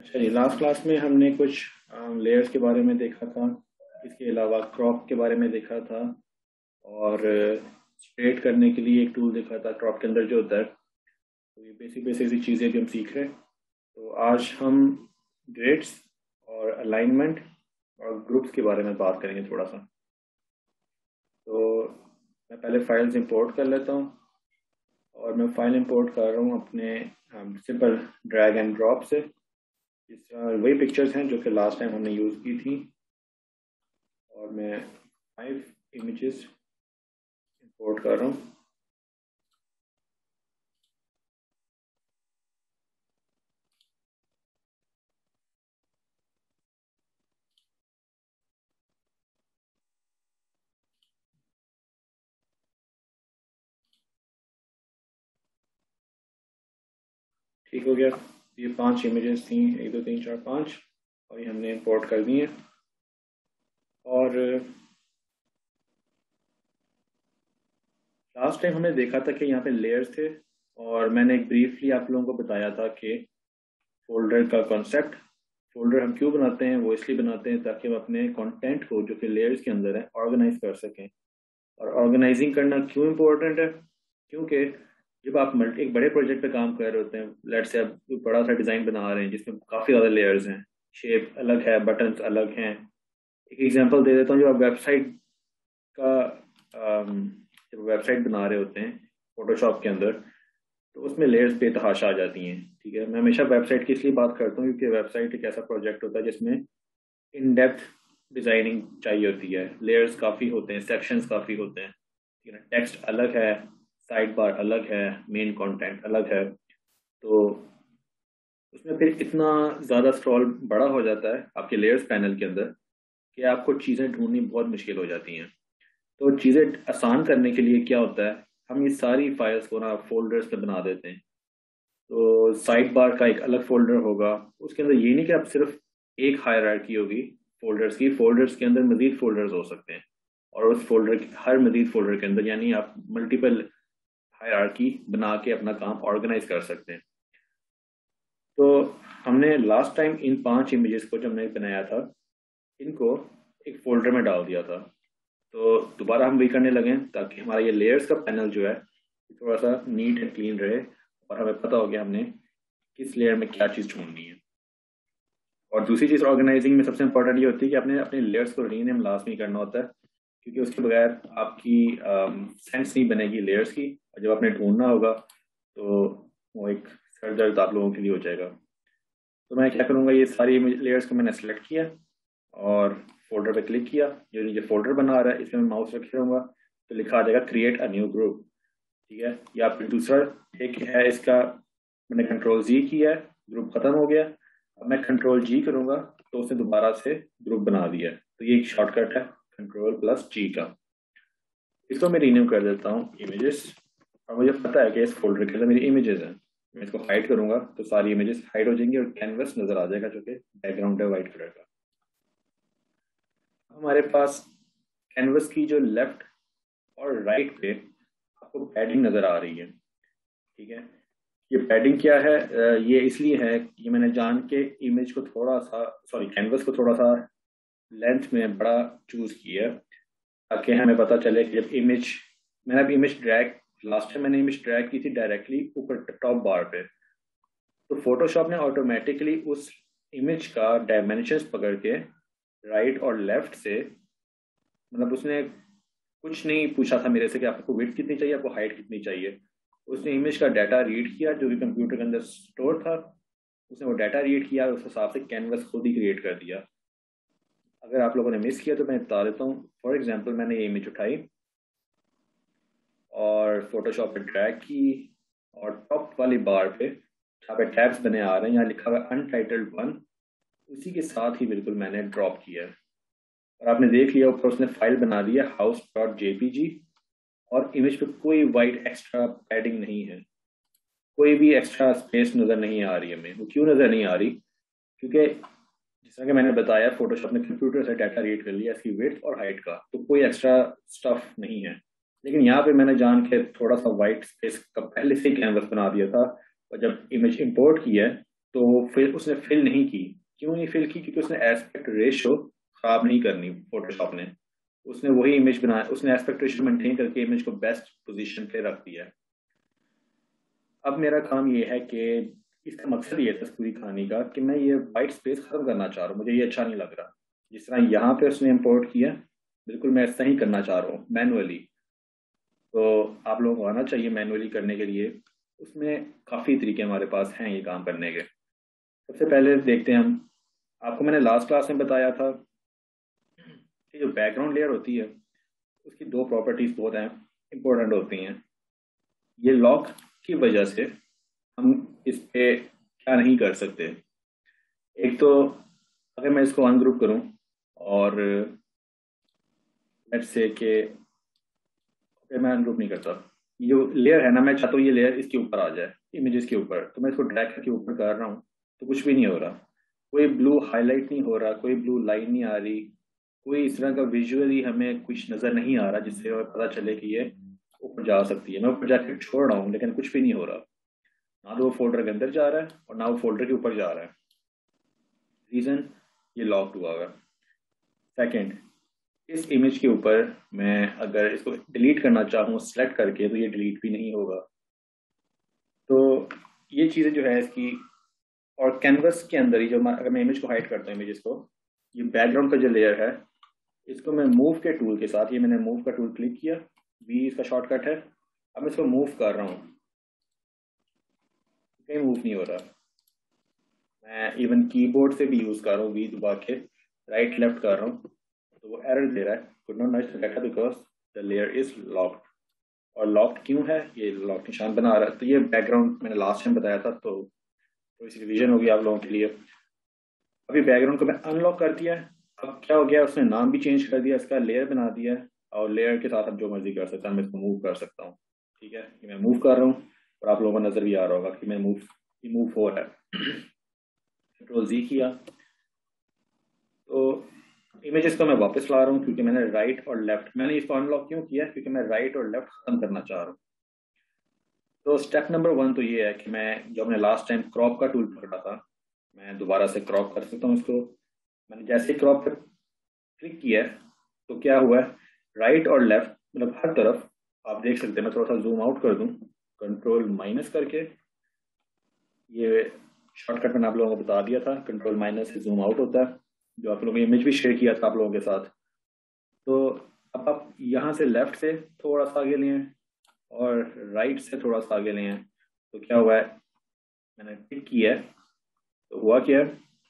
अच्छा जी, last class में हमने कुछ लेयर्स के बारे में देखा था। इसके अलावा क्रॉप के बारे में देखा था और स्ट्रेट करने के लिए एक टूल देखा था क्रॉप के अंदर जो होता है। तो ये बेसिक बेसिक सी चीज़ें भी हम सीख रहे हैं। तो आज हम ग्रेड्स और अलाइनमेंट और ग्रुप्स के बारे में बात करेंगे थोड़ा सा। तो मैं पहले फाइल्स इंपोर्ट कर लेता हूँ और मैं फाइल इंपोर्ट कर रहा हूँ अपने सिंपल ड्रैग एंड ड्रॉप से। इस तरह वही पिक्चर्स हैं जो कि लास्ट टाइम हमने यूज़ की थी और मैं 5 इमेजेस इंपोर्ट कर रहा हूँ। ठीक हो गया। ये 5 इमेजेस थी, 1 2 3 4 5, और ये हमने इंपोर्ट कर दी है। और लास्ट टाइम हमने देखा था कि यहाँ पे लेयर्स थे और मैंने एक ब्रीफली आप लोगों को बताया था कि फोल्डर का कॉन्सेप्ट। फोल्डर हम क्यों बनाते हैं, वो इसलिए बनाते हैं ताकि हम अपने कंटेंट को जो कि लेयर्स के अंदर है ऑर्गेनाइज कर सकें। और ऑर्गेनाइजिंग करना क्यों इम्पोर्टेंट है? क्योंकि जब आप एक बड़े प्रोजेक्ट पे काम कर रहे होते हैं, लेट से आप कोई बड़ा सा डिज़ाइन बना रहे हैं जिसमें काफ़ी ज़्यादा लेयर्स हैं, शेप अलग है, बटन्स अलग हैं। एक एग्जांपल दे देता हूँ। जब आप वेबसाइट का जब वेबसाइट बना रहे होते हैं फोटोशॉप के अंदर, तो उसमें लेयर्स बेतहाशा आ जाती हैं। ठीक है, मैं हमेशा वेबसाइट की इसलिए बात करता हूँ क्योंकि वेबसाइट एक ऐसा प्रोजेक्ट होता है जिसमें इन डेप्थ डिज़ाइनिंग चाहिए होती है। लेयर्स काफ़ी होते हैं, सेक्शंस काफ़ी होते हैं। ठीक है ना, टेक्स्ट अलग है, साइड बार अलग है, मेन कंटेंट अलग है। तो उसमें फिर इतना ज़्यादा स्क्रॉल बड़ा हो जाता है आपके लेयर्स पैनल के अंदर कि आपको चीज़ें ढूंढनी बहुत मुश्किल हो जाती हैं। तो चीज़ें आसान करने के लिए क्या होता है, हम ये सारी फाइल्स को ना फोल्डर्स में बना देते हैं। तो साइड बार का एक अलग फोल्डर होगा। उसके अंदर ये नहीं कि आप सिर्फ एक हायरार्की होगी फोल्डर्स की, फोल्डर्स के अंदर मजीद फोल्डर्स हो सकते हैं। और उस फोल्डर हर मजीद फोल्डर के अंदर यानी आप मल्टीपल हायरार्की बना के अपना काम ऑर्गेनाइज कर सकते हैं। तो हमने लास्ट टाइम इन 5 इमेजेस को जब हमने बनाया था, इनको एक फोल्डर में डाल दिया था। तो दोबारा हम वही करने लगे ताकि हमारा ये लेयर्स का पैनल जो है थोड़ा सा नीट एंड क्लीन रहे और हमें पता हो गया हमने किस लेयर में क्या चीज़ ढूंढनी है। और दूसरी चीज़ ऑर्गेनाइजिंग में सबसे इंपॉर्टेंट ये होती है कि आपने अपने लेयर्स को रीनेम लाजमी करना होता है, क्योंकि उसके बगैर आपकी सेंस नहीं बनेगी लेयर्स की। और जब आपने ढूंढना होगा तो वो एक सर दर्द आप लोगों के लिए हो जाएगा। तो मैं क्या करूँगा, ये सारी लेयर्स को मैंने सेलेक्ट किया और फोल्डर पे क्लिक किया। जो ये फोल्डर बना रहा है इसमें मैं माउस रखे रहूँगा तो लिखा आ जाएगा क्रिएट अ न्यू ग्रुप। ठीक है, या फिर दूसरा एक है इसका, मैंने कंट्रोल जी किया है, ग्रुप खत्म हो गया। अब मैं कंट्रोल जी करूंगा तो उसने दोबारा से ग्रुप बना दिया है। तो ये एक शॉर्टकट है कंट्रोल प्लस जी का। इसको मैं रीनेम कर देता हूँ इमेजेस। और मुझे पता है कि इस फोल्डर के अंदर मेरी इमेजेस हैं। मैं इसको हाइड करूंगा तो सारी इमेजेस हाइड हो जाएंगी और कैनवस नजर आ जाएगा जो कि बैकग्राउंड है वाइट कलर का। हमारे पास कैनवस की जो लेफ्ट और राइट पे आपको पैडिंग नजर आ रही है। ठीक है, ये पैडिंग क्या है? ये इसलिए है, ये मैंने जान के इमेज को थोड़ा सा, सॉरी कैनवस को थोड़ा सा लेंथ में बड़ा चूज किया है ताकि हमें पता चले कि जब इमेज, मैंने अब इमेज ड्रैग, लास्ट टाइम मैंने इमेज ड्रैग की थी डायरेक्टली ऊपर टॉप बार पे, तो फोटोशॉप ने ऑटोमेटिकली उस इमेज का डायमेंशंस पकड़ के राइट और लेफ्ट से, मतलब उसने कुछ नहीं पूछा था मेरे से कि आपको विड्थ कितनी चाहिए, आपको हाइट कितनी चाहिए। उसने इमेज का डाटा रीड किया जो कि कंप्यूटर के अंदर स्टोर था। उसने वो डाटा रीड किया और उस हिसाब से कैनवस खुद ही क्रिएट कर दिया। अगर आप लोगों ने मिस किया तो मैं बता देता हूँ। फॉर एग्जांपल मैंने ये इमेज उठाई और फोटोशॉप पे ड्रैग की और टॉप वाली बार पे जहाँ पे टैब्स बने आ रहे हैं, यहाँ लिखा हुआ है अनटाइटल्ड वन, उसी के साथ ही बिल्कुल मैंने ड्रॉप किया है। और आपने देख लिया ऊपर उसने फाइल बना दी है house.jpg। और इमेज पे कोई वाइट एक्स्ट्रा पैडिंग नहीं है, कोई भी एक्स्ट्रा स्पेस नज़र नहीं आ रही हमें। वो क्यों नज़र नहीं आ रही? क्योंकि जिस तरह कि मैंने बताया फोटोशॉप ने कंप्यूटर से डाटा रीड कर लिया इसकी विड्थ और हाइट का, तो कोई एक्स्ट्रा स्टफ नहीं है। लेकिन यहाँ पे मैंने जान के थोड़ा सा वाइट स्पेस का पहले से ही कैनवस बना दिया था। और जब इमेज इंपोर्ट की है तो फिर उसने फिल नहीं की। क्यों नहीं फिल की? क्योंकि उसने एस्पेक्ट रेशो खराब नहीं करनी फोटोशॉप ने। उसने वही इमेज बनाया, उसने एस्पेक्ट रेशो मेंटेन करके इमेज को बेस्ट पोजीशन पे रख दिया। अब मेरा काम ये है कि इसका मकसद ये है तस्वीर खाने का कि मैं ये वाइट स्पेस खत्म करना चाह रहा हूँ। मुझे ये अच्छा नहीं लग रहा जिस तरह यहाँ पे उसने इंपोर्ट किया। बिल्कुल मैं ऐसा ही करना चाह रहा हूँ मैनुअली। तो आप लोगों को आना चाहिए मैनुअली करने के लिए। उसमें काफ़ी तरीके हमारे पास हैं ये काम करने के। सबसे पहले देखते हैं हम। आपको मैंने लास्ट क्लास में बताया था कि जो बैकग्राउंड लेयर होती है उसकी दो प्रॉपर्टीज बहुत हैं, इंपॉर्टेंट होती हैं। ये लॉक की वजह से हम इस पे क्या नहीं कर सकते। एक तो अगर मैं इसको अनग्रुप करूं और लेट्स से कि मैं अनग्रुप नहीं करता, ये जो लेयर है ना, मैं चाहता हूँ ये लेयर इसके ऊपर आ जाए, इमेजेस के ऊपर, तो मैं इसको ड्रैग करके ऊपर कर रहा हूँ तो कुछ भी नहीं हो रहा। कोई ब्लू हाईलाइट नहीं हो रहा, कोई ब्लू लाइन नहीं आ रही, कोई इस तरह का विजुअली हमें कुछ नजर नहीं आ रहा जिससे हमें पता चले कि ये ऊपर जा सकती है। मैं ऊपर जाके छोड़ रहा हूँ लेकिन कुछ भी नहीं हो रहा। ना तो वो फोल्डर के अंदर जा रहा है और ना वो फोल्डर के ऊपर जा रहा है। रीजन, ये लॉक्ड हुआ हुआ है। सेकेंड, इस इमेज के ऊपर मैं अगर इसको डिलीट करना चाहूँ सेलेक्ट करके तो ये डिलीट भी नहीं होगा। तो ये चीज़ें जो है इसकी, और कैनवस के अंदर ही जो अगर मैं इमेज को हाइड करता हूँ, इमेजेस को, ये बैकग्राउंड का जो लेयर है इसको मैं मूव के टूल के साथ, ये मैंने मूव का टूल क्लिक किया, वी इसका शॉर्टकट है। अब मैं इसको मूव कर रहा हूँ, कहीं मूव नहीं हो रहा। मैं इवन कीबोर्ड से भी यूज़ कर रहा हूँ, वी दबा के राइट लेफ्ट कर रहा हूँ तो वो एरर दे रहा है, could not match data because the layer is locked. और लॉक्ड क्यों है? ये लॉक निशान बना रहा है। तो ये बैकग्राउंड मैंने लास्ट टाइम बताया था, तो थोड़ी सी रिविजन होगी आप लोगों के लिए। अभी बैकग्राउंड को मैं अनलॉक कर दिया है। अब क्या हो गया, उसने नाम भी चेंज कर दिया, इसका लेयर बना दिया है, और लेयर के साथ अब जो मर्जी कर सकता हूँ, मैं इसको मूव कर सकता हूँ। ठीक है, ये मैं मूव कर रहा हूँ और आप लोगों को नजर भी आ रहा होगा कि मैं मूव हो रहा है। कंट्रोल जी किया तो इमेजेस को मैं वापस ला रहा हूँ, क्योंकि मैंने राइट और लेफ्ट, मैंने इसको अनलॉक क्यों किया, क्योंकि मैं राइट और लेफ्ट खत्म करना चाह रहा हूँ। तो स्टेप नंबर वन तो ये है कि मैं, जो हमने लास्ट टाइम क्रॉप का टूल पकड़ा था, मैं दोबारा से क्रॉप कर सकता हूँ इसको। मैंने जैसे ही क्रॉप पर क्लिक किया है तो क्या हुआ है, राइट और लेफ्ट मतलब हर तरफ आप देख सकते हैं। मैं थोड़ा सा जूम आउट कर दूं कंट्रोल माइनस करके। ये शॉर्टकट मैंने आप लोगों को बता दिया था, कंट्रोल माइनस से जूम आउट होता है, जो आप लोगों ने इमेज भी शेयर किया था आप लोगों के साथ। तो अब आप यहाँ से लेफ्ट से थोड़ा सा आगे लिए और राइट से थोड़ा सा आगे लिए, तो क्या हुआ है, मैंने क्लिक किया है तो हुआ क्या,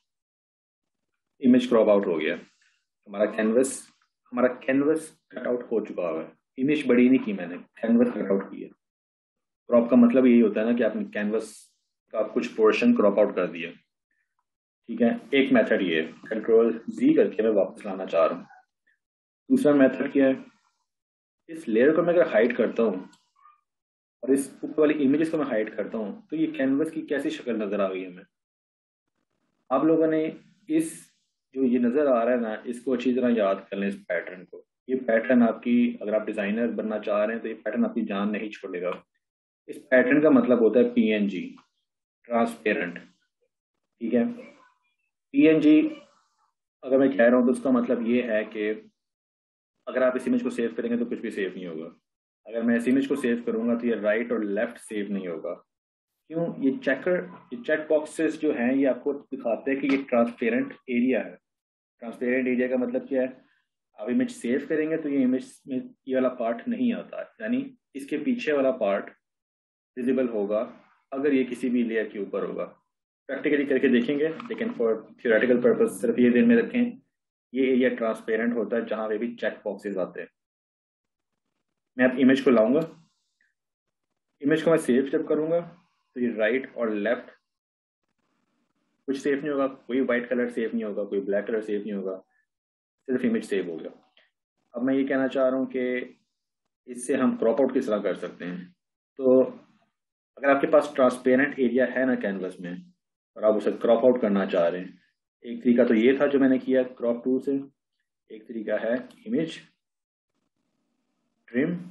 इमेज क्रॉप आउट हो गया। हमारा कैनवस कट आउट हो चुका है। इमेज बड़ी नहीं की मैंने, कैनवस कट आउट किया। क्रॉप का मतलब यही होता है ना कि आपने कैनवस का कुछ पोर्शन क्रॉप आउट कर दिया। ठीक है, एक मेथड ये है, कंट्रोल जी करके मैं वापस लाना चाह रहा हूँ। दूसरा मेथड क्या है, इस लेयर को मैं अगर हाइड करता हूँ और इस ऊपर वाली इमेजेस को मैं हाइड करता हूँ तो ये कैनवस की कैसी शक्ल नजर आ गई हमें। आप लोगों ने इस, जो ये नजर आ रहा है ना, इसको अच्छी तरह याद कर लें इस पैटर्न को। ये पैटर्न आपकी, अगर आप डिजाइनर बनना चाह रहे हैं तो ये पैटर्न आपकी जान नहीं छोड़ेगा। इस पैटर्न का मतलब होता है पीएनजी, ट्रांसपेरेंट। ठीक है, पीएनजी अगर मैं कह रहा हूँ तो उसका मतलब ये है कि अगर आप इस इमेज को सेव करेंगे तो कुछ भी सेव नहीं होगा। अगर मैं इस इमेज को सेव करूंगा तो ये राइट और लेफ्ट सेव नहीं होगा। क्यों? ये चेक बॉक्सेस जो हैं ये आपको दिखाते हैं कि ये ट्रांसपेरेंट एरिया है। ट्रांसपेरेंट एरिया का मतलब क्या है, आप इमेज सेव करेंगे तो ये इमेज में ये वाला पार्ट नहीं आता, यानी इसके पीछे वाला पार्ट विजिबल होगा अगर ये किसी भी लेयर के ऊपर होगा। प्रैक्टिकली करके देखेंगे, लेकिन फॉर थियोरेटिकल पर्पस सिर्फ ये ध्यान में रखें, ये एरिया ट्रांसपेरेंट होता है जहां पे भी चेक बॉक्सेस आते हैं। मैं अब इमेज को लाऊंगा, इमेज को मैं सेव जब करूंगा तो ये राइट और लेफ्ट कुछ सेव नहीं होगा, कोई व्हाइट कलर सेव नहीं होगा, कोई ब्लैक कलर सेव नहीं होगा, सिर्फ इमेज सेव हो गया। अब मैं ये कहना चाह रहा हूँ कि इससे हम क्रॉप आउट किस तरह कर सकते हैं। तो अगर आपके पास ट्रांसपेरेंट एरिया है ना कैनवस में और आप उसे क्रॉप आउट करना चाह रहे हैं, एक तरीका तो ये था जो मैंने किया क्रॉप टूल से, एक तरीका है इमेज ट्रिम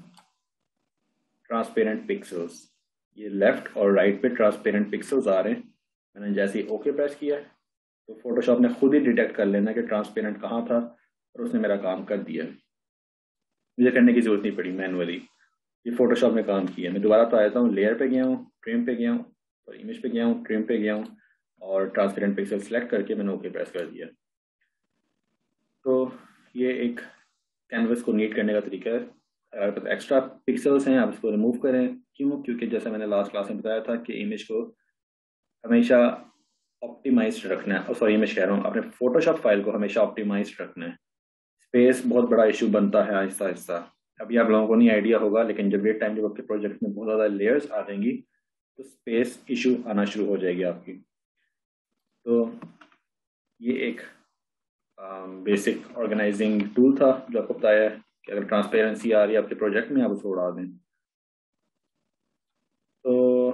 ट्रांसपेरेंट पिक्सल्स। ये लेफ्ट और राइट पे ट्रांसपेरेंट पिक्सल्स आ रहे हैं, मैंने जैसे ही ओके प्रेस किया तो फोटोशॉप ने खुद ही डिटेक्ट कर लेना कि ट्रांसपेरेंट कहाँ था और उसने मेरा काम कर दिया, मुझे करने की जरूरत नहीं पड़ी मैनुअली, ये फोटोशॉप ने काम किया। मैं दोबारा तो आता हूँ, लेयर पे गया हूँ, ट्रिम पे गया हूँ, और इमेज पे गया हूँ, ट्रिम पे गया हूँ, और ट्रांसपेरेंट पिक्सल सेलेक्ट करके मैंने ओके प्रेस कर दिया। तो ये एक कैनवस को नीट करने का तरीका है। अगर एक्स्ट्रा पिक्सल्स हैं आप इसको रिमूव करें। क्यों? क्योंकि जैसा मैंने लास्ट क्लास में बताया था कि इमेज को हमेशा ऑप्टिमाइज्ड रखना है, सॉरी इमेज कह रहा हूँ, अपने फोटोशॉप फाइल को हमेशा ऑप्टिमाइज्ड रखना है। स्पेस बहुत बड़ा इशू बनता है आहिस्ता आहिस्ता, अभी आप लोगों को नहीं आइडिया होगा, लेकिन जब ये टाइम जब आपके प्रोजेक्ट में बहुत ज़्यादा लेयर्स आ जाएंगी तो स्पेस इशू आना शुरू हो जाएगी आपकी। तो ये एक बेसिक ऑर्गेनाइजिंग टूल था जो आपको बताया है कि अगर ट्रांसपेरेंसी आ रही है आपके प्रोजेक्ट में आप उसको उड़ा दें। तो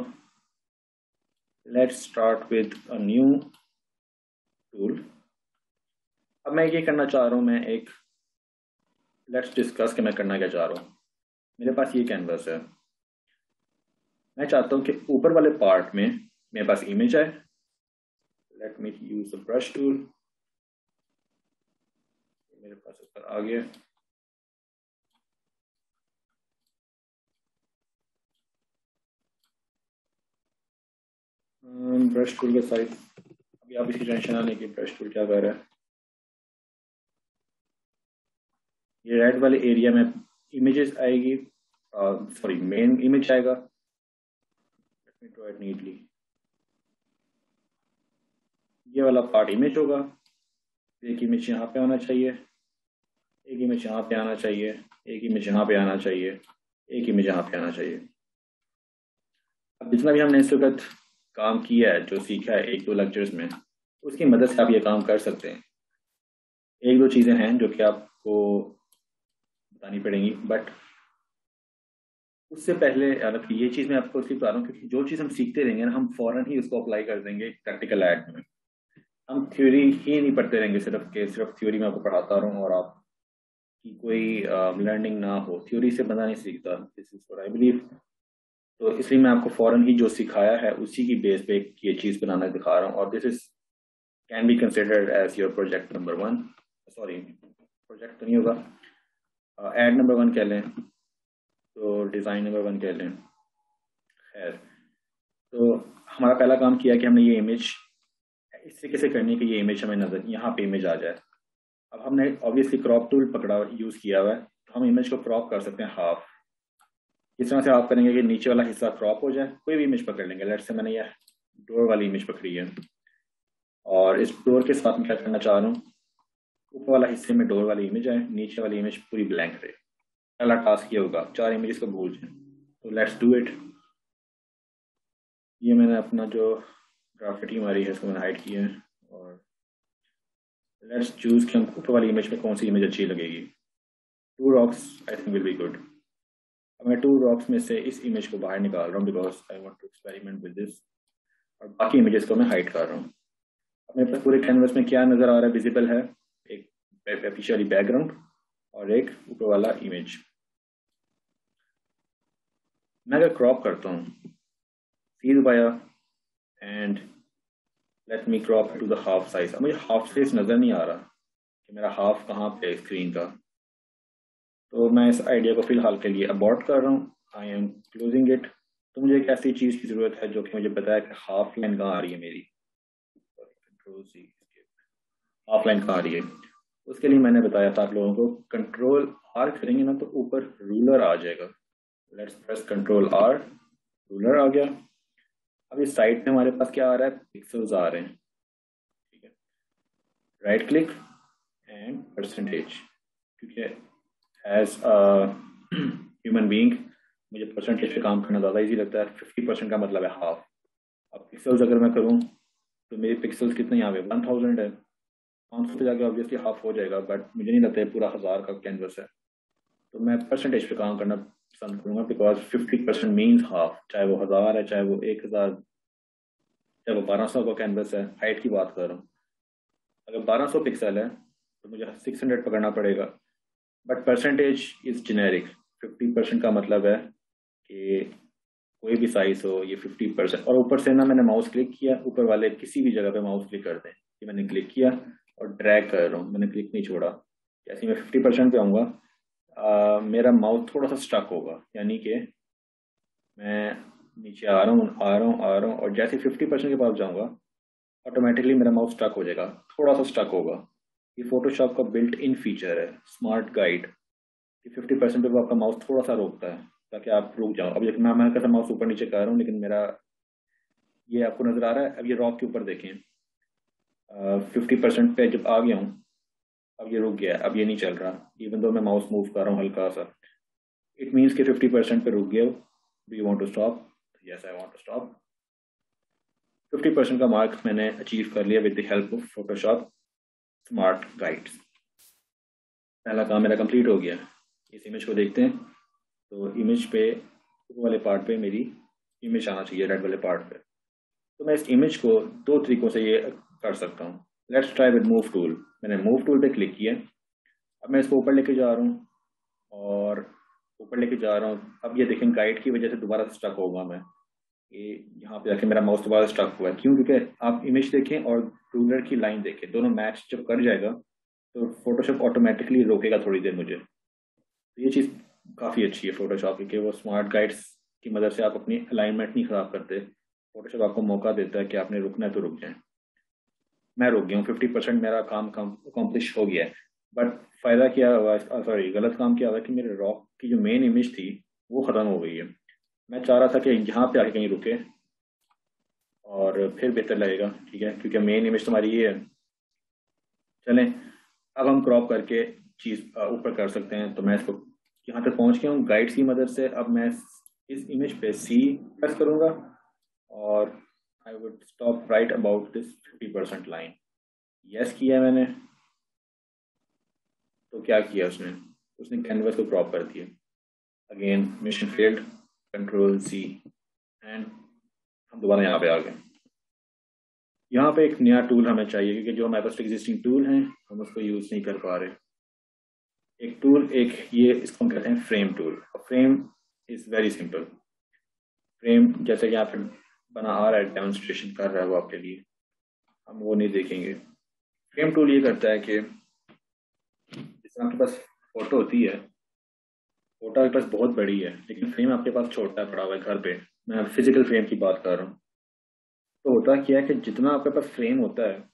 let's start with a new tool. अब मैं ये करना चाह रहा हूँ, मैं एक लेट्स डिस्कस कि मैं करना क्या चाह रहा हूँ। मेरे पास ये कैनवस है, मैं चाहता हूँ कि ऊपर वाले पार्ट में मेरे पास इमेज है। Let me use the brush tool, मेरे पास ऊपर आ गया। ब्रश टूल के साइज, अभी आप इसकी टेंशन आने की, ब्रश टूल क्या कर रहा है, ये रेड वाले एरिया में इमेजेस आएगी, सॉरी मेन इमेज आएगा। Let me draw it neatly, ये वाला पार्ट इमेज होगा, एक इमेज यहाँ पे आना चाहिए, एक इमेज यहाँ पे आना चाहिए, एक इमेज यहाँ पे आना चाहिए, एक इमेज यहाँ पे आना चाहिए। अब जितना भी हमने इस वक्त काम किया है, जो सीखा है एक दो लेक्चर्स में, उसकी मदद से आप ये काम कर सकते हैं। एक दो चीज़ें हैं जो कि आपको बतानी पड़ेंगी, बट उससे पहले ये चीज़ मैं आपको इसलिए बता रहा हूँ क्योंकि जो चीज़ हम सीखते रहेंगे ना, हम फौरन ही उसको अप्लाई कर देंगे प्रैक्टिकल ऐड में। हम थ्योरी ही नहीं पढ़ते रहेंगे सिर्फ थ्योरी में आपको पढ़ाता रहूँ और आपकी कोई लर्निंग ना हो। थ्योरी से बंदा नहीं सीखता, this is what I believe. तो इसलिए मैं आपको फौरन ही जो सिखाया है उसी की बेस पे ये चीज़ बनाना दिखा रहा हूँ, और this is can be considered as your project number 1। Sorry project तो नहीं होगा, एड नंबर 1 कह लें, तो डिज़ाइन नंबर 1 कह लें। खैर, तो हमारा पहला काम किया कि हमने ये इमेज इस तरीके से करनी कि ये इमेज हमें नजर यहाँ पे इमेज आ जाए। अब हमने ऑब्वियसली क्रॉप टूल पकड़ा यूज़ किया हुआ है, तो हम इमेज को क्रॉप कर सकते हैं हाफ। इस तरह से आप करेंगे कि नीचे वाला हिस्सा क्रॉप हो जाए, कोई भी इमेज पकड़ लेंगे। लेट्स से मैंने ये डोर वाली इमेज पकड़ी है, और इस डोर के साथ मैं क्या करना चाह रहा हूँ, ऊपर वाला हिस्से में डोर वाली इमेज है, नीचे वाली इमेज पूरी ब्लैंक रहे। पहला टास्क ये होगा, 4 इमेजेस को भूल जाए। तो लेट्स डू इट। ये मैंने अपना जो ग्राफिटी हमारी है इसको मैंने हाइड किया है, और लेट्स चूज कि हम ऊपर वाली इमेज में कौन सी इमेज अच्छी लगेगी। 2 rocks I think will be good. अब मैं 2 रॉक्स में से इस इमेज को बाहर निकाल रहा हूँ because I want to experiment with this, और बाकी इमेजेस को मैं हाइड कर रहा हूँ। अब मेरे पास पूरे कैनवस में क्या नज़र आ रहा है, विजिबल है एक ऑफिशियली बैकग्राउंड और एक ऊपर वाला इमेज। मैं अगर क्रॉप करता हूँ, सी दबाया and let me crop to the half size. अब मुझे हाफ साइज नज़र नहीं आ रहा कि मेरा हाफ कहाँ पे है स्क्रीन का, तो मैं इस आइडिया को फिलहाल के लिए अबॉर्ट कर रहा हूँ, आई एम क्लोजिंग इट। तो मुझे एक ऐसी चीज़ की ज़रूरत है जो कि मुझे पता है कि हाफ लाइन कहाँ आ रही है मेरी, कंट्रोल सी, हाफ लाइन कहाँ आ रही है। उसके लिए मैंने बताया था आप लोगों को, कंट्रोल आर करेंगे ना तो ऊपर रूलर आ जाएगा। Let's press control R, ruler आ गया। अब इस साइड पे हमारे पास क्या आ रहा है, पिक्सल्स आ रहे हैं, ठीक है। राइट क्लिक एंड परसेंटेज, क्योंकि एज ह्यूमन बीइंग मुझे परसेंटेज पे काम करना ज़्यादा इजी लगता है। 50% का मतलब है हाफ। अब पिक्सल्स अगर मैं करूँ तो मेरे पिक्सल्स कितने यहाँ पे 1000 है, 500 पे जाके ऑब्वियसली हाफ हो जाएगा, बट मुझे नहीं लगता है पूरा 1000 का कैनवस है। तो मैं परसेंटेज पे काम करना पसंद करूँगा बिकॉज 50% मीन्स हाफ, चाहे वो 1000 है, चाहे वो 1000, चाहे वो 1200 का कैनवस है। हाइट की बात कर रहा हूँ, अगर 1200 पिक्सल है तो मुझे 600 पकड़ना पड़ेगा, बट परसेंटेज इज जेनेरिक। 50% का मतलब है कि कोई भी साइज हो, ये 50%। और ऊपर से ना मैंने माउस क्लिक किया, ऊपर वाले किसी भी जगह पे माउस क्लिक कर दें, कि मैंने क्लिक किया और ड्रैग कर रहा हूँ, मैंने क्लिक नहीं छोड़ा। जैसे मैं 50% पे आऊँगा, मेरा माउस थोड़ा सा स्टक होगा, यानी कि मैं नीचे आ रहा हूँ आ रहा हूँ आ रहा हूँ, और जैसे 50% के पास जाऊँगा ऑटोमेटिकली मेरा माउस स्टक हो जाएगा, थोड़ा सा स्टक होगा। ये फोटोशॉप का बिल्ट इन फीचर है, स्मार्ट गाइड, कि 50% पे वो आपका माउस थोड़ा सा रोकता है ताकि आप रुक जाओ। अब मैं कैसा माउस ऊपर नीचे कर रहा हूँ, लेकिन मेरा ये आपको नजर आ रहा है। अब ये रॉक के ऊपर देखें, 50% पे जब आ गया हूँ, अब ये रुक गया है, अब ये नहीं चल रहा, इवन दो मैं माउस मूव कर रहा हूँ हल्का सा। इट मीन्स कि 50% पे रुक गया। Do you want to stop? Yes, I want to stop. 50% का मार्क मैंने अचीव कर लिया with the help of Photoshop smart guides. पहला काम मेरा कंप्लीट हो गया। इस इमेज को देखते हैं, तो इमेज पे ऊपर वाले पार्ट पे मेरी इमेज आना चाहिए, रेड वाले पार्ट पे। तो मैं इस इमेज को दो तरीकों से ये कर सकता हूँ। Let's try with move tool. मैंने मूव टूल पे क्लिक किया, अब मैं इसको ऊपर लेके जा रहा हूँ और ऊपर लेके जा रहा हूँ। अब ये देखें, गाइड की वजह से दोबारा स्टक होगा मैं, ये यहाँ पे जाके मेरा माउस दोबारा स्टक हुआ है। क्यों? क्योंकि आप इमेज देखें और रूलर की लाइन देखें, दोनों मैच जब कर जाएगा तो फोटोशॉप ऑटोमेटिकली रोकेगा थोड़ी देर मुझे। तो ये चीज़ काफ़ी अच्छी है फोटोशॉप की, कि वो स्मार्ट गाइड्स की मदद से आप अपनी अलाइनमेंट नहीं ख़राब करते। फोटोशॉप आपको मौका देता है कि आपने रुकना है तो रुक जाए। मैं रुक गया हूँ, 50% मेरा काम अकम्प्लिश हो गया है। बट फ़ायदा क्या हुआ, सॉरी गलत काम क्या हुआ कि मेरे रॉक की जो मेन इमेज थी वो ख़त्म हो गई है। मैं चाह रहा था कि यहाँ पे आके कहीं रुके और फिर बेहतर लगेगा, ठीक है, क्योंकि मेन इमेज तुम्हारी ये है। चलें, अब हम क्रॉप करके चीज़ ऊपर कर सकते हैं। तो मैं इसको यहाँ तक पहुँच गया हूँ गाइड्स की मदद से। अब मैं इस इमेज पे सी प्रेस करूँगा और I would stop right about this 50% line. Yes किया मैंने, तो क्या किया उसने? उसने कैनवस को क्रॉप कर दिया। Again mission failed, control C, and हम दोबारा यहाँ पे आ गए। यहाँ पे एक नया टूल हमें चाहिए, क्योंकि जो हमारे पास एग्जिस्टिंग टूल हैं हम उसको यूज़ नहीं कर पा रहे। एक टूल, एक ये इसको हम कहते हैं frame tool. Frame is very simple. Frame जैसे कि यहाँ पे बना आ रहा है, डेमोन्स्ट्रेशन कर रहा है वो आपके लिए, हम वो नहीं देखेंगे। फ्रेम टूल ये करता है कि जिसमें आपके पास फोटो होती है, फोटो आपके पास बहुत बड़ी है लेकिन फ्रेम आपके पास छोटा पड़ा हुआ है घर पे। मैं फिजिकल फ्रेम की बात कर रहा हूँ। तो होता क्या है कि जितना आपके पास फ्रेम होता है,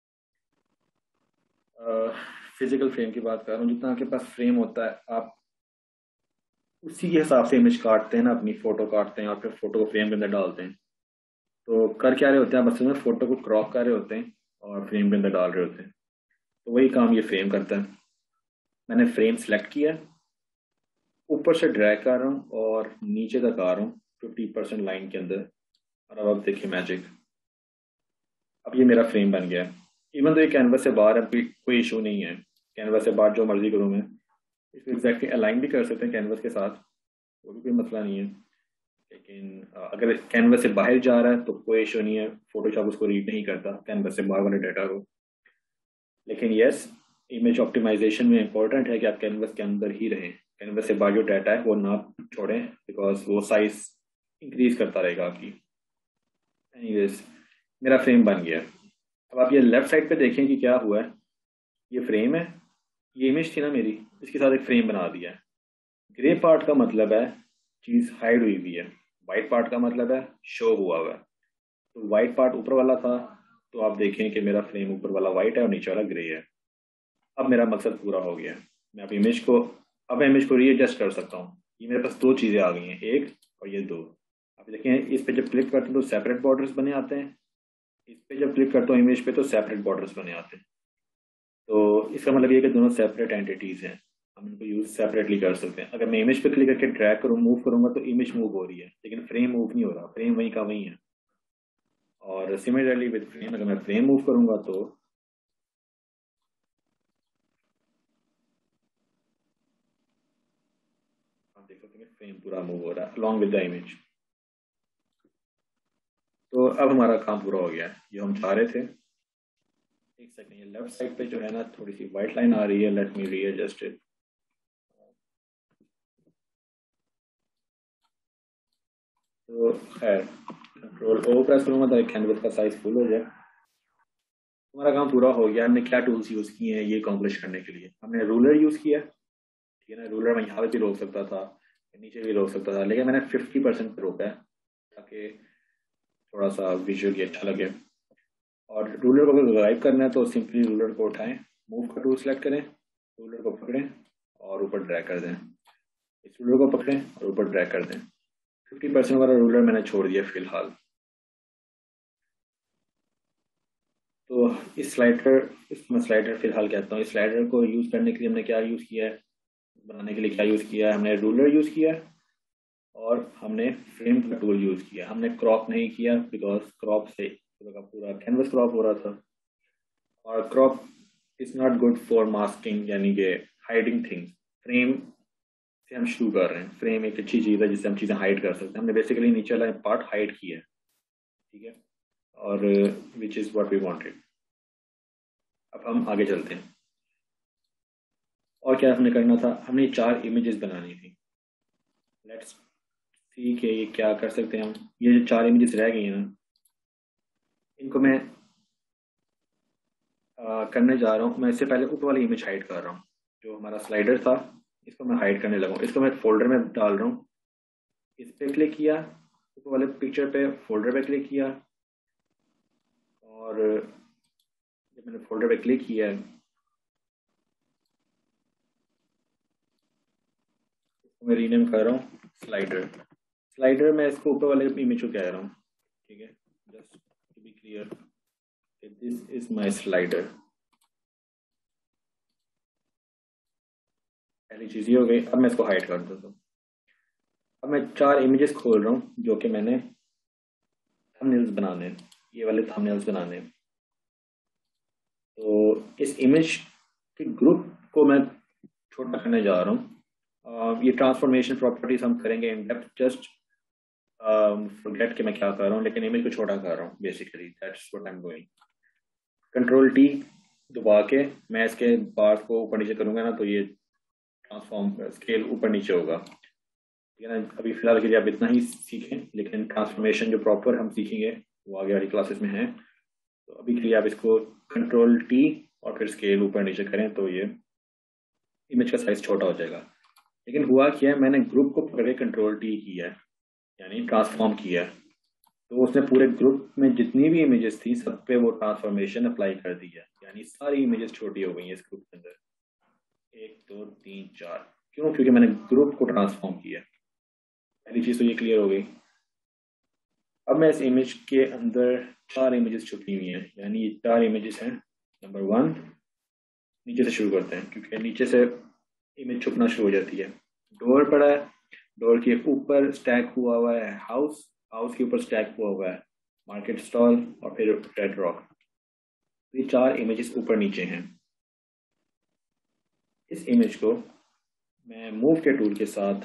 फिजिकल फ्रेम की बात कर रहा हूँ, जितना आपके पास फ्रेम होता है आप उसी के हिसाब से इमेज काटते हैं ना, अपनी फोटो काटते हैं और फिर फोटो को फ्रेम के अंदर डालते हैं। तो कर क्या रहे होते हैं, बस में फोटो को क्रॉप कर रहे होते हैं और फ्रेम के अंदर डाल रहे होते हैं। तो वही काम ये फ्रेम करता है। मैंने फ्रेम सेलेक्ट किया, ऊपर से ड्रैग कर रहा हूँ और नीचे तक आ रहा हूँ 50% लाइन के अंदर। और अब देखिए मैजिक, अब ये मेरा फ्रेम बन गया है। इवन तो ये कैनवस से बाहर है, कोई इशू नहीं है। कैनवस से बाहर जो मर्जी करूँ मैं, इसको एग्जैक्टली अलाइन भी कर सकते हैं कैनवस के साथ, वो भी कोई मसला नहीं है। लेकिन अगर कैनवस से बाहर जा रहा है तो कोई इशू नहीं है, फोटोशॉप उसको रीड नहीं करता कैनवस से बाहर वाले डाटा को। लेकिन यस, इमेज ऑप्टिमाइजेशन में इंपॉर्टेंट है कि आप कैनवस के अंदर ही रहें, कैनवस से बाहर जो डाटा है वो ना छोड़ें, बिकॉज वो साइज इंक्रीज करता रहेगा आपकी। एनीवेज, मेरा फ्रेम बन गया। अब आप ये लेफ्ट साइड पे देखें कि क्या हुआ है। ये फ्रेम है, ये इमेज थी ना मेरी, इसके साथ एक फ्रेम बना दिया है। ग्रे पार्ट का मतलब है चीज़ हाइड हुई हुई है, वाइट पार्ट का मतलब है शो हुआ हुआ है। तो वाइट पार्ट ऊपर वाला था, तो आप देखें कि मेरा फ्रेम ऊपर वाला वाइट है और नीचे वाला ग्रे है। अब मेरा मकसद पूरा हो गया है। मैं अब इमेज को रीएडजस्ट कर सकता हूँ। ये मेरे पास दो चीज़ें आ गई हैं, एक और ये दो। आप देखें, इस पे जब क्लिक करते हैं तो सेपरेट बॉर्डर्स बने आते हैं, इस पे जब क्लिक करता हूँ इमेज पे तो सेपरेट बॉर्डर्स बने आते हैं। तो इसका मतलब ये है कि दोनों सेपरेट एंटिटीज़ हैं, हम इनको यूज़ सेपरेटली कर सकते हैं। अगर मैं इमेज पे क्लिक करके ड्रैग करूँ, मूव करूँगा तो इमेज मूव हो रही है लेकिन फ्रेम मूव नहीं हो रहा, फ्रेम वहीं का वहीं है। और सिमिलरली विद फ्रेम, अगर मैं फ्रेम मूव करूँगा तो आप देख सकते हैं फ्रेम पूरा मूव हो रहा है अलॉन्ग विद द इमेज। तो अब हमारा काम पूरा हो गया है, ये हम चाह रहे थे। एक सेकंड, ये लेफ्ट साइड पे जो है ना थोड़ी सी वाइट लाइन आ रही है, लेट मी रीएडजस्ट इट। तो खैर कंट्रोल O प्रेस करूँगा तो कैनवस का साइज फुल हो जाए। हमारा काम पूरा हो गया। हमने क्या टूल्स यूज़ किए हैं ये अकम्प्लिश करने के लिए? हमने रूलर यूज़ किया, ठीक है ना। रूलर मैं यहाँ पे भी रोक सकता था, नीचे भी रोक सकता था, लेकिन मैंने 50% पे रोका है ताकि थोड़ा सा विजुअली अच्छा लगे। और रूलर को अगर गायब करना है तो सिंपली रूलर को उठाएं, मूव का टूल सेलेक्ट करें, रूलर को पकड़ें और ऊपर ड्रैग कर दें। इस रूलर को पकड़ें और ऊपर ड्रैग कर दें। 50% वाला रूलर मैंने छोड़ दिया फिलहाल। तो इस स्लाइडर, इसमें स्लाइडर फिलहाल कहता हूँ। इस स्लाइडर को यूज़ करने के लिए हमने क्या यूज़ किया है, बनाने के लिए क्या यूज़ किया है? हमने रूलर यूज़ किया और हमने फ्रेम का टूल यूज़ किया। हमने क्रॉप नहीं किया बिकॉज क्रॉप से पूरा का पूरा कैनवस क्रॉप हो रहा था, और crop is not good for masking, यानी कि हाइडिंग थिंग्स। फ्रेम से हम शुरू कर रहे हैं। फ्रेम एक अच्छी चीज़ है जिससे हम चीज़ें हाइड कर सकते हैं। हमने बेसिकली नीचे वाला पार्ट हाइड किया है, ठीक है, और which is what we wanted. अब हम आगे चलते हैं। और क्या हमने करना था? हमने 4 इमेजेस बनानी थी। लेट्स सी कि ये क्या कर सकते हैं हम। ये जो 4 इमेजेस रह गई हैं ना, इनको मैं करने जा रहा हूँ। मैं इससे पहले ऊपर वाली इमेज हाइड कर रहा हूँ। जो हमारा स्लाइडर था इसको मैं हाइड करने लगा हूँ। इसको मैं फोल्डर में डाल रहा हूँ। इस पे क्लिक किया, ऊपर वाले पिक्चर पे, फोल्डर पे क्लिक किया, और जब मैंने फोल्डर पे क्लिक किया है इसको मैं रीनेम कर रहा हूँ स्लाइडर। स्लाइडर मैं इसको ऊपर वाले इमेज को कह रहा हूँ, ठीक है, just to be clear, this is my slider. पहली चीज ये हो गई। अब मैं इसको हाइड कर देता हूँ। अब मैं 4 इमेजेस खोल रहा हूँ जो कि मैंने थंबनेल्स बनाने हैं, ये वाले थंबनेल्स बनाने हैं। तो इस इमेज के ग्रुप को मैं छोटा करने जा रहा हूँ। ये ट्रांसफॉर्मेशन प्रॉपर्टीज हम करेंगे इन डेप्थ। जस्ट फॉरगेट कि मैं क्या कर रहा हूँ, लेकिन इमेज को छोटा कर रहा हूँ। Basically that's what I am doing. Control T दबा के मैं इसके बार्स को ऊपर नीचे करूंगा ना, तो ये ट्रांसफॉर्म स्केल ऊपर नीचे होगा, ठीक है ना। अभी फिलहाल के लिए आप इतना ही सीखें, लेकिन ट्रांसफॉर्मेशन जो प्रॉपर हम सीखेंगे वो आगे वाली क्लासेस में है। तो अभी के लिए आप इसको कंट्रोल टी और फिर स्केल ऊपर नीचे करें तो ये इमेज का साइज छोटा हो जाएगा। लेकिन हुआ क्या है, मैंने ग्रुप को पकड़ के कंट्रोल टी किया है, यानी ट्रांसफॉर्म किया है। तो उसने पूरे ग्रुप में जितनी भी इमेजेस थी सब पे वो ट्रांसफॉर्मेशन अप्लाई कर दी है, यानी सारी इमेजेस छोटी हो गई हैं इस ग्रुप के अंदर। 1 2 3 4। क्यों? क्योंकि मैंने ग्रुप को ट्रांसफॉर्म किया। पहली चीज तो ये क्लियर हो गई। अब मैं इस इमेज के अंदर 4 इमेजेस छुपी हुई हैं, यानी ये 4 इमेजेस हैं। नंबर 1, नीचे से शुरू करते हैं क्योंकि नीचे से इमेज छुपना शुरू हो जाती है। डोर पड़ा है, डोर के ऊपर स्टैक हुआ है हाउस, हाउस के ऊपर स्टैक हुआ है मार्केट स्टॉल, और फिर रेड रॉक। ये 4 इमेजेस ऊपर नीचे हैं। इस इमेज को मैं मूव के टूल के साथ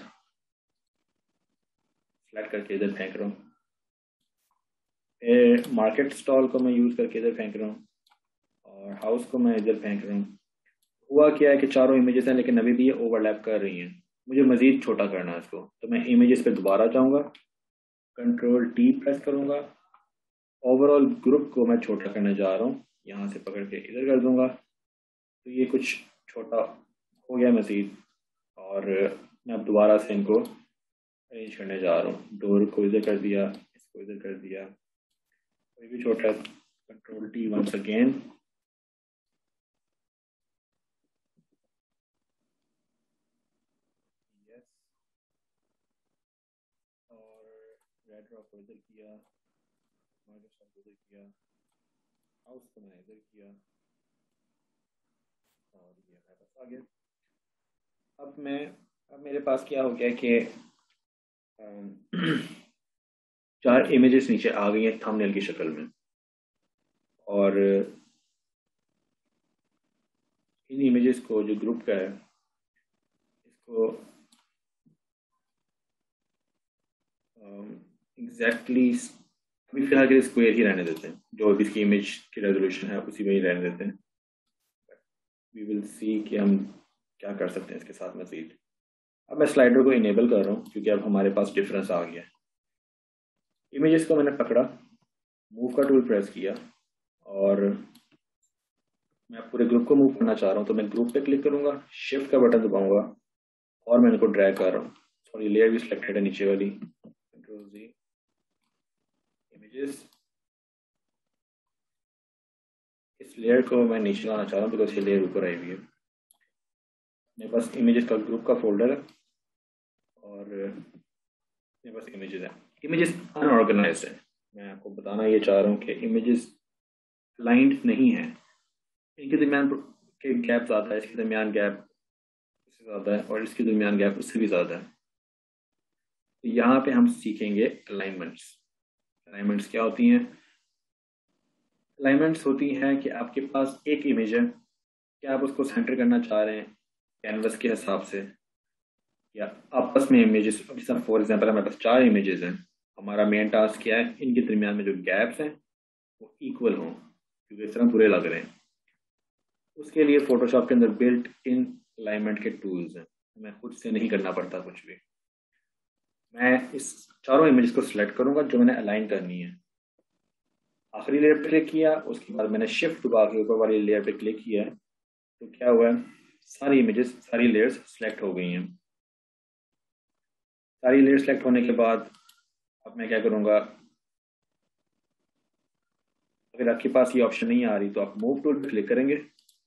सेलेक्ट करके इधर फेंक रहा हूँ। फिर मार्केट स्टॉल को मैं यूज़ करके इधर फेंक रहा हूँ, और हाउस को मैं इधर फेंक रहा हूँ। हुआ क्या है कि चारों इमेजेस हैं लेकिन अभी भी ये ओवरलैप कर रही हैं। मुझे मज़ीद छोटा करना है इसको, तो मैं इमेजेस पे दोबारा जाऊँगा, कंट्रोल टी प्रेस करूँगा, ओवरऑल ग्रुप को मैं छोटा करने जा रहा हूँ। यहाँ से पकड़ के इधर कर दूँगा तो ये कुछ छोटा हो गया मज़ीद। और मैं अब दोबारा से इनको अरेंज करने जा रहा हूँ। डोर को इधर कर दिया, इसको इधर कर दिया, कोई भी छोटा। Control T once again, yes, और रेड रॉक को इधर किया, माइक्रोसॉफ्ट को इधर किया, हाउस को मैंने इधर किया, और ये मेरे पास आ गया। अब मेरे पास क्या हो गया कि 4 इमेजेस नीचे आ गई हैं थंबनेल की शक्ल में, और इन इमेजेस को जो ग्रुप का है इसको एग्जैक्टली अभी फिलहाल के लिए स्क्वायर ही रहने देते हैं। जो अभी इसकी इमेज की रेजोल्यूशन है उसी में ही रहने देते हैं। वी विल सी कि हम क्या कर सकते हैं इसके साथ मजीद। अब मैं स्लाइडर को इनेबल कर रहा हूँ क्योंकि अब हमारे पास डिफरेंस आ गया है। इमेजेस को मैंने पकड़ा, मूव का टूल प्रेस किया और मैं पूरे ग्रुप को मूव करना चाह रहा हूँ, तो मैं ग्रुप पे क्लिक करूंगा, शिफ्ट का बटन दबाऊंगा और मैं इनको ड्रैग कर रहा हूँ। सॉरी, लेयर भी सिलेक्टेड है नीचे वाली, कंट्रोल जी, इमेजेस, इस लेयर को मैं नीचे लाना चाह रहा हूँ बिकॉज ये लेयर ऊपर आई हुई है। मेरे पास इमेजेस का ग्रुप का फोल्डर है और मेरे पास इमेजेस है। इमेजेस अनऑर्गेनाइज्ड है, मैं आपको बताना ये चाह रहा हूँ कि इमेजेस लाइंड नहीं है, इनके दरमियान के गैप ज़्यादा है, इसके दरमियान गैप उससे ज़्यादा है और इसके दरमियान गैप उससे भी ज़्यादा है। तो यहाँ पे हम सीखेंगे अलाइनमेंट्स। अलाइनमेंट्स क्या होती हैं? अलाइनमेंट्स होती हैं कि आपके पास एक इमेज है, क्या आप उसको सेंटर करना चाह रहे हैं कैनवस के हिसाब से, या आपस में इमेजेस, जैसे फॉर एग्जांपल हमारे पास 4 इमेजेस हैं, हमारा मेन टास्क क्या है, इनके दरमियान में जो गैप्स हैं वो इक्वल हों क्योंकि इस तरह पूरे लग रहे हैं। उसके लिए फोटोशॉप के अंदर बिल्ट इन अलाइनमेंट के टूल्स हैं, मैं खुद से नहीं करना पड़ता कुछ भी। मैं इस चारों इमेज को सिलेक्ट करूंगा जो मैंने अलाइन करनी है, आखिरी लेयर पे क्लिक किया, उसके बाद मैंने शिफ्ट दबा के ऊपर वाली लेयर पे क्लिक किया, तो क्या हुआ है, सारी इमेजेस, सारी लेयर्स सिलेक्ट हो गई हैं। सारी लेयर सेलेक्ट होने के बाद अब मैं क्या करूंगा, अगर आपके पास ये ऑप्शन नहीं आ रही तो आप मूव टूल पे क्लिक करेंगे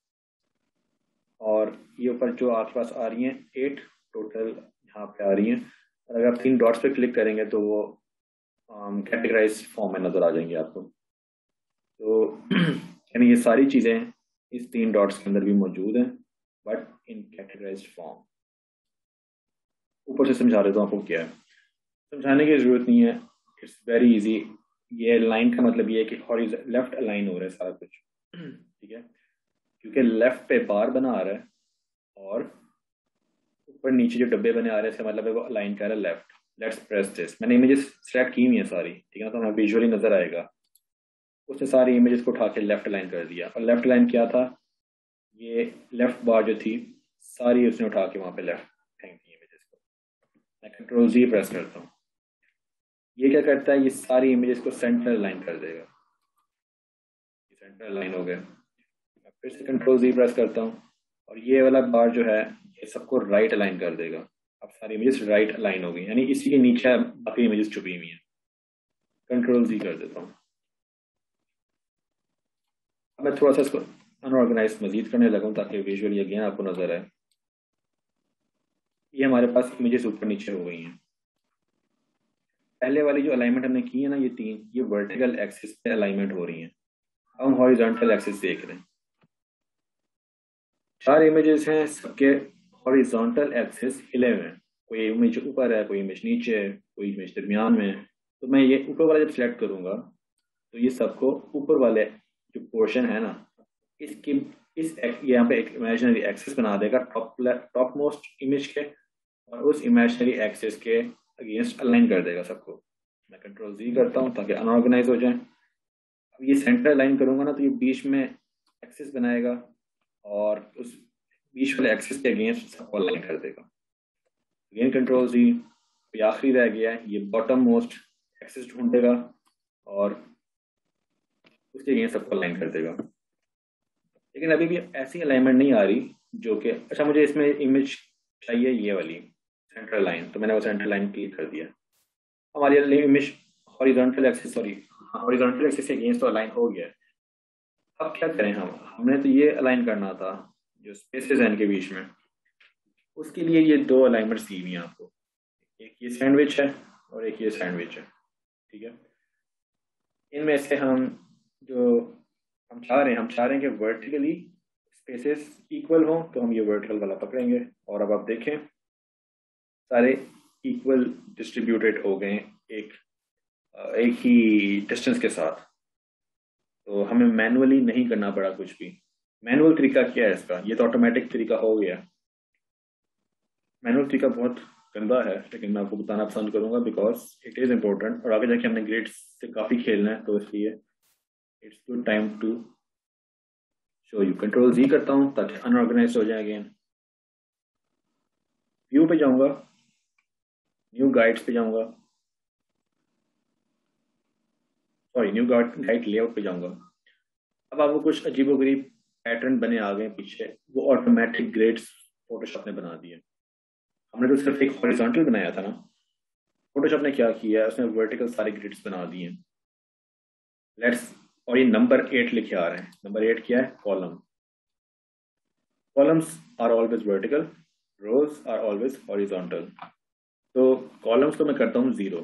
और ये ऊपर जो आपके पास आ रही हैं 8 टोटल यहाँ पे आ रही हैं, और अगर आप 3 डॉट्स पे क्लिक करेंगे तो वो कैटेगराइज फॉर्म में नजर आ जाएंगे आपको। तो यानी ये सारी चीज़ें इस 3 डॉट्स के अंदर भी मौजूद हैं बट इन कैटेगराइज फॉर्म। ऊपर से समझा देता हूँ आपको क्या है, समझाने की जरूरत नहीं है, इट्स वेरी इजी। ये लाइन का मतलब ये है कि लेफ्ट अलाइन हो रहा है सारा कुछ, ठीक है, क्योंकि लेफ्ट पे बार बना आ रहा है और ऊपर नीचे जो डब्बे बने आ रहे हैं इसका मतलब है वो अलाइन कर रहा है लेफ्ट। लेट्स प्रेस दिस, मैंने इमेजेस सेलेक्ट की हुई है सारी, ठीक है, तो हमें विजुअली नजर आएगा। उसने सारी इमेजेस को उठा के लेफ्ट अलाइन कर दिया, और लेफ्ट अलाइन क्या था, ये लेफ्ट बार जो थी सारी उसने उठा के वहां पे लेफ्ट फेंक दी इमेजेस को। मैं कंट्रोल जी प्रेस करता हूँ, ये क्या करता है, ये सारी इमेजेस को सेंटर अलाइन कर देगा। ये सेंटर अलाइन हो गया। मैं फिर से कंट्रोल जी प्रेस करता हूँ और ये वाला बार जो है ये सबको राइट अलाइन कर देगा। अब सारी इमेजेस राइट अलाइन हो गई, यानी इसी के नीचे बाकी इमेजेस छुपी हुई हैं। कंट्रोल जी कर देता हूँ। अब मैं थोड़ा सा इसको अनऑर्गेनाइज मजीद करने लगा ताकि विजुअली अगेन आपको नजर आए। ये हमारे पास इमेजेस ऊपर नीचे हो गई हैं। पहले वाली जो अलाइनमेंट हमने की है ना, ये 3, ये वर्टिकल एक्सिस पे अलाइनमेंट हो रही हैं। अब हम हॉरिजॉन्टल एक्सिस देख रहे हैं। 4 इमेजेस हैं, सबके हॉरिजॉन्टल एक्सिस हिले हुए हैं, कोई इमेज ऊपर है, कोई इमेज नीचे है, कोई इमेज दरमियान में है। तो मैं ये ऊपर वाला जब सिलेक्ट करूंगा तो ये सबको ऊपर वाले जो पोर्शन है ना, इसकी यहाँ पे एक इमेजिनरी एक्सिस बना देगा टॉप मोस्ट इमेज के, और उस इमेजिनरी एक्सिस के अगेंस्ट अलाइन कर देगा सबको। मैं कंट्रोल जी करता हूँ ताकि अनऑर्गेनाइज हो जाए। अब ये सेंटर अलाइन करूंगा ना तो ये बीच में एक्सिस बनाएगा और उस बीच वाले एक्सिस के अगेंस्ट सबको अलाइन कर देगा। अगेन कंट्रोल जी, ये आखिरी रह गया है, ये बॉटम मोस्ट एक्सिस ढूंढेगा और उसके अगेंस्ट सबको अलाइन कर देगा। लेकिन अभी भी ऐसी अलाइनमेंट नहीं आ रही जो कि, अच्छा मुझे इसमें इमेज चाहिए ये वाली सेंटर लाइन, तो मैंने वो सेंटर लाइन क्लिक कर दिया। हमारी image horizontal axis, sorry horizontal axis के अगेंस्ट तो अलाइन हो गया है। अब क्या करें, हमने तो ये अलाइन करना था जो स्पेसेस हैं इनके बीच में, उसके लिए ये 2 अलाइनमेंट्स दी हुई हैं आपको, एक ये सैंडविच है और एक ये सैंडविच है, ठीक है। इनमें से हम जो हम चाह रहे हैं कि वर्टिकली स्पेसेस इक्वल हो, तो हम ये वर्टिकल वाला पकड़ेंगे और अब आप देखें सारे इक्वल डिस्ट्रीब्यूटेड हो गए एक एक ही डिस्टेंस के साथ। तो हमें मैनुअली नहीं करना पड़ा कुछ भी। मैनुअल तरीका क्या है इसका, ये तो ऑटोमेटिक तरीका हो गया। मैनुअल तरीका बहुत गंदा है लेकिन मैं आपको बताना पसंद करूंगा बिकॉज इट इज़ इम्पोर्टेंट, और आगे जाके हमने ग्रेड्स से काफ़ी खेलना है, तो इसलिए it's good time to show you. Control G करता हूँ ताकि अनऑर्गेनाइज हो जाए। अगेन व्यू पे जाऊंगा, न्यू गाइड्स पे जाऊंगा, सॉरी न्यू गाइड लेआउट पे जाऊंगा। अब आपको कुछ अजीबोगरीब पैटर्न बने आ गए पीछे, वो ऑटोमेटिक ग्रिड्स फोटोशॉप ने बना दिए। हमने तो सिर्फ एक हॉरिजॉन्टल बनाया था ना, फोटोशॉप ने क्या किया है, उसने वर्टिकल सारे ग्रिड्स बना दिए। लेट्स, और ये नंबर 8 लिखे आ रहे हैं। नंबर 8 क्या है? Column. Columns are always vertical, rows are always horizontal. तो कॉलम्स को मैं करता हूँ 0।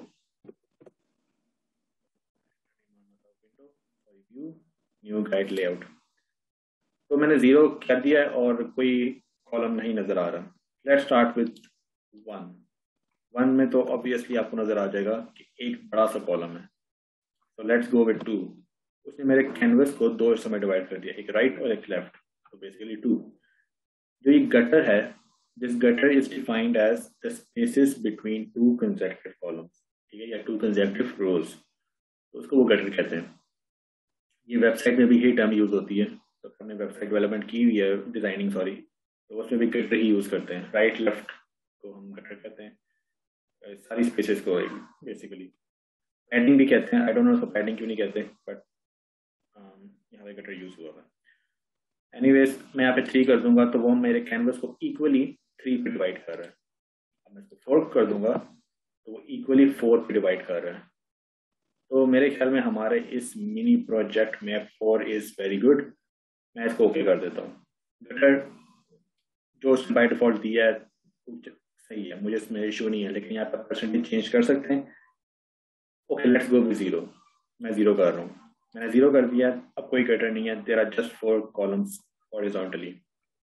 न्यू गाइड लेआउट, तो मैंने 0 कर दिया है और कोई कॉलम नहीं नजर आ रहा। Let's start with 1। 1 में तो ऑब्वियसली आपको नजर आ जाएगा कि एक बड़ा सा कॉलम है। तो लेट्स गो विद 2। उसने मेरे कैनवस को 2 हिस्सों में डिवाइड कर दिया, एक राइट और एक लेफ्ट, तो बेसिकली 2। जो ये गटर है, this gutter is defined as the spaces between 2 consecutive columns, ठीक है, या 2 कंसेक्यूटिव रोज, तो उसको वो गटर कहते हैं। ये वेबसाइट में भी यही टर्म यूज होती है, तो हमने वेबसाइट डेवलपमेंट की हुई है, डिजाइनिंग सॉरी, तो उसमें भी गटर ही यूज करते हैं। राइट लेफ्ट को हम गटर कहते हैं, सारी स्पेसेस को बेसिकली। पैडिंग भी कहते हैं, आई डोंट नो उसको पैडिंग क्यों नहीं कहते, बट यहाँ पे गटर यूज हुआ है। एनीवेज मैं यहाँ पे 3 कर दूंगा तो वो मेरे कैनवस को इक्वली 3 पे डिवाइड कर रहा है। अब मैं इसको 4 कर दूंगा तो वो इक्वली 4 पे डिवाइड कर रहा है। तो मेरे ख्याल में हमारे इस मिनी प्रोजेक्ट में 4 इज वेरी गुड। मैं इसको ओके कर देता हूँ। गटर जो बाय डिफॉल्ट दिया है सही है, मुझे इसमें इशू नहीं है, लेकिन यहाँ पर परसेंटेज चेंज कर सकते हैं। Okay let's go with 0। मैं 0 कर रहा हूँ, मैंने 0 कर दिया। अब कोई गटर नहीं है, there are just 4 columns horizontally.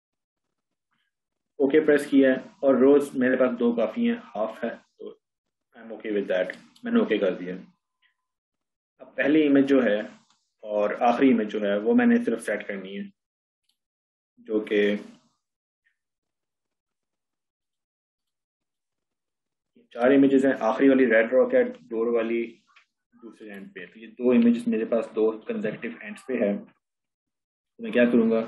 Okay press किया है और रोज मेरे पास 2 काफ़ी हैं, हाफ है, तो I am okay with that. मैंने ओके कर दिया। अब पहली इमेज जो है और आखिरी इमेज जो है वो मैंने सिर्फ सेट करनी है, जो कि 4 इमेजेस हैं। आखिरी वाली रेड रॉक है, डोर वाली दूसरे एंड पे, तो ये 2 इमेजेस मेरे पास 2 कंसेक्यूटिव एंड्स पे है। तो मैं क्या करूँगा,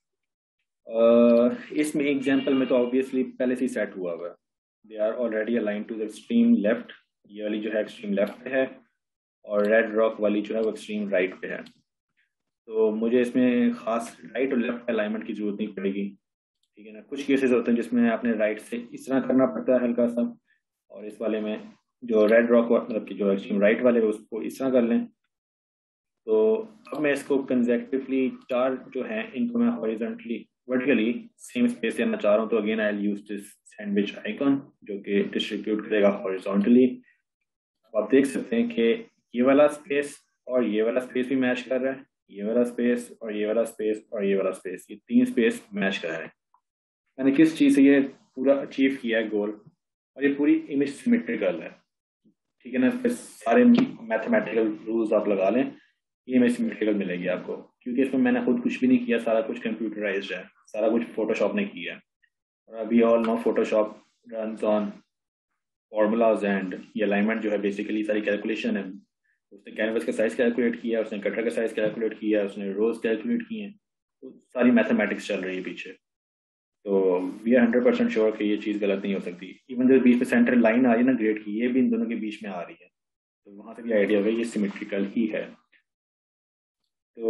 इसमें एग्जांपल में तो ऑब्वियसली पहले से ही सेट हुआ हुआ है। They are already align to the extreme left. ये वाली जो है एक्सट्रीम लेफ्ट पे है और रेड रॉक वाली जो है वो एक्सट्रीम राइट पे है। तो मुझे इसमें खास राइट और लेफ्ट अलाइनमेंट की जरूरत नहीं पड़ेगी, ठीक है ना। कुछ केसेस होते हैं जिसमें आपने राइट से इस तरह करना पड़ता है हल्का सा, और इस वाले में जो रेड रॉक मतलब कि जो एक्सट्रीम राइट वाले उसको इस तरह कर लें। तो अब मैं इसको कंसेक्टिवली 4 जो हैं इनको मैं हॉरिजॉन्टली वर्टिकली सेम स्पेस देना चाह रहा हूँ। तो again I will use this sandwich icon जो कि डिस्ट्रीब्यूट करेगा हॉरिजॉन्टली। आप देख सकते हैं कि ये वाला स्पेस और ये वाला स्पेस भी मैच कर रहा है, ये वाला स्पेस और ये वाला स्पेस और ये वाला स्पेस, ये 3 स्पेस मैच कर रहे हैं। मैंने किस चीज़ से ये पूरा अचीव किया है गोल, और ये पूरी इमेज सिमेट्रिकल है, ठीक है ना। इस पे सारे मैथमेटिकल रूल्स आप लगा लें, ये इमेज सिमेट्रिकल मिलेगी आपको, क्योंकि इसमें मैंने खुद कुछ भी नहीं किया, सारा कुछ कंप्यूटराइज्ड है, सारा कुछ फोटोशॉप ने किया है। और अभी all know Photoshop runs on formulas, and ये अलाइनमेंट जो है बेसिकली सारी कैलकुलेशन है। उसने कैनवस का साइज कैलकुलेट किया, उसने कटर का साइज कैलकुलेट किया, उसने रोज कैलकुलेट किए हैं, तो सारी मैथमेटिक्स चल रही है पीछे। तो वी आर 100% श्योर कि ये चीज़ गलत नहीं हो सकती। इवन जो बीच में सेंटर लाइन आ रही है ना ग्रेड की, ये भी इन दोनों के बीच में आ रही है, तो वहां से भी आइडिया होगा ये सिमेट्रिकल ही है। तो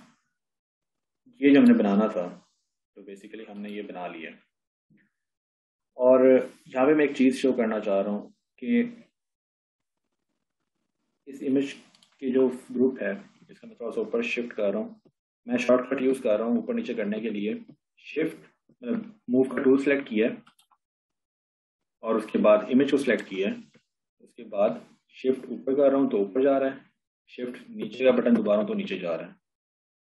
ये जो हमने बनाना था, तो बेसिकली हमने ये बना लिया। और यहाँ पे मैं एक चीज़ शो करना चाह रहा हूँ कि इस इमेज की जो ग्रुप है इसका मैं थोड़ा सा ऊपर शिफ्ट कर रहा हूँ। मैं शॉर्टकट यूज़ कर रहा हूँ ऊपर नीचे करने के लिए। शिफ्ट मतलब मूव का टूल सेलेक्ट किया है और उसके बाद इमेज को सिलेक्ट किया है, उसके बाद शिफ्ट ऊपर कर रहा हूँ तो ऊपर जा रहा है, शिफ्ट नीचे का बटन दबा रहा हूँ तो नीचे जा रहा है।